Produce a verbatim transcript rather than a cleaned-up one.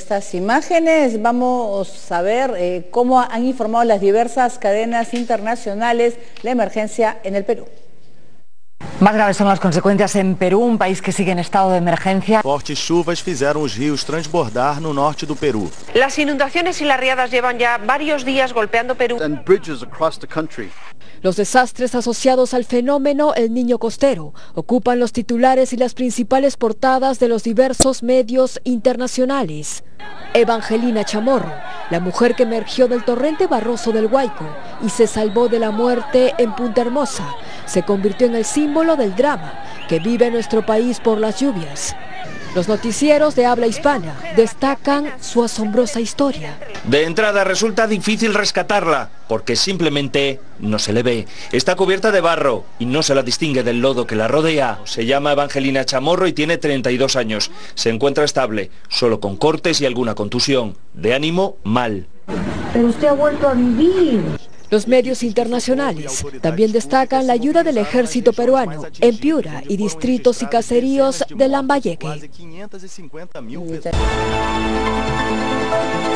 estas imágenes. Vamos a ver eh, cómo han informado las diversas cadenas internacionales la emergencia en el Perú. Más graves son las consecuencias en Perú, un país que sigue en estado de emergencia. Fortes chuvas fizeram os rios transbordar no norte do Perú. Las inundaciones y las riadas llevan ya varios días golpeando Perú. And bridges across the country. Los desastres asociados al fenómeno El Niño Costero ocupan los titulares y las principales portadas de los diversos medios internacionales. Evangelina Chamorro, la mujer que emergió del torrente Barroso del Guayco y se salvó de la muerte en Punta Hermosa, se convirtió en el símbolo del drama que vive nuestro país por las lluvias. Los noticieros de habla hispana destacan su asombrosa historia. De entrada resulta difícil rescatarla, porque simplemente no se le ve. Está cubierta de barro y no se la distingue del lodo que la rodea. Se llama Evangelina Chamorro y tiene treinta y dos años. Se encuentra estable, solo con cortes y alguna contusión. De ánimo, mal. Pero usted ha vuelto a vivir. Los medios internacionales también destacan la ayuda del ejército peruano en Piura y distritos y caseríos de Lambayeque.